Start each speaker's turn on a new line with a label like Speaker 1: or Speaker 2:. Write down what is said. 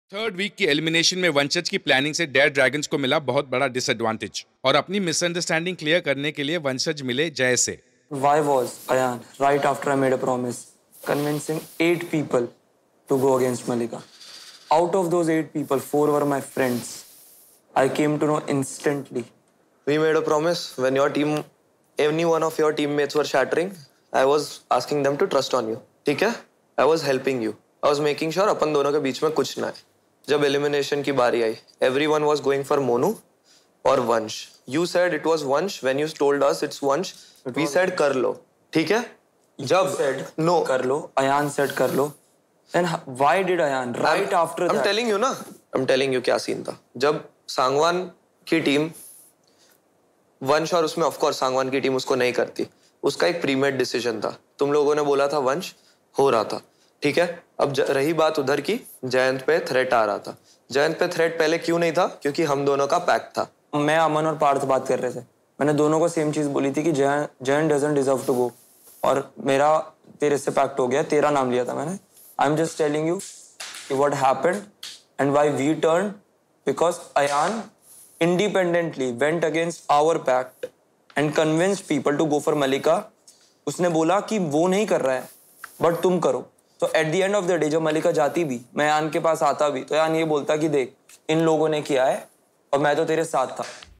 Speaker 1: Third week की elimination में वंशज की प्लानिंग से डेयर ड्रैगन्स को मिला बहुत बड़ा डिसएडवांटेज और अपनी मिसअंडरस्टैंडिंग क्लियर करने के लिए वंशज मिले जय से।
Speaker 2: Why was Ayan right after I made a promise, convincing 8 people to go against Malika? Out of those 8 people, 4 were my friends. I came to know instantly.
Speaker 3: We made a promise when your team, any one of your teammates were shattering, I was asking them to trust on you. ठीक है? I was helping you. I was making sure अपन दोनों के बीच में कुछ ना है. जब elimination की बारी आई, everyone was going for Monu और वंश. You said it was Vansh when you told us it's Vansh. We said कर लो. ठीक है? जब
Speaker 2: said
Speaker 3: no
Speaker 2: कर लो, Ayan said कर लो. Then why did Ayan right after that?
Speaker 3: I'm telling you ना. I'm telling you क्या सीन था. जब सांगवान की टीम वंश और उसमें ऑफ कोर्स सांगवान की टीम उसको नहीं करती, उसका एक प्रीमेड डिसीजन था. तुम लोगों ने बोला था वंश, हो रहा था. ठीक है? अब रही बात उधर की, जयंत पे थ्रेट आ रहा था. जयंत पे थ्रेट पहले क्यों नहीं था? क्योंकि हम दोनों का पैक्ट था.
Speaker 2: मैं अमन और पार्थ बात कर रहे थे. मैंने दोनों को सेम चीज बोली थी कि Jayant doesn't deserve to go, और मेरा तेरे से पैक्ट हो गया. तेरा नाम लिया था मैंने. I am just telling you what happened and why we turn, because Ayaan independently went against our pact and convinced people to go for Malika. उसने बोला कि वो नहीं कर रहा है बट तुम करो. तो at the end of the day जब मलिका जाती भी, मैं यान के पास आता भी, तो यान ये बोलता कि देख इन लोगों ने किया है और मैं तो तेरे साथ था.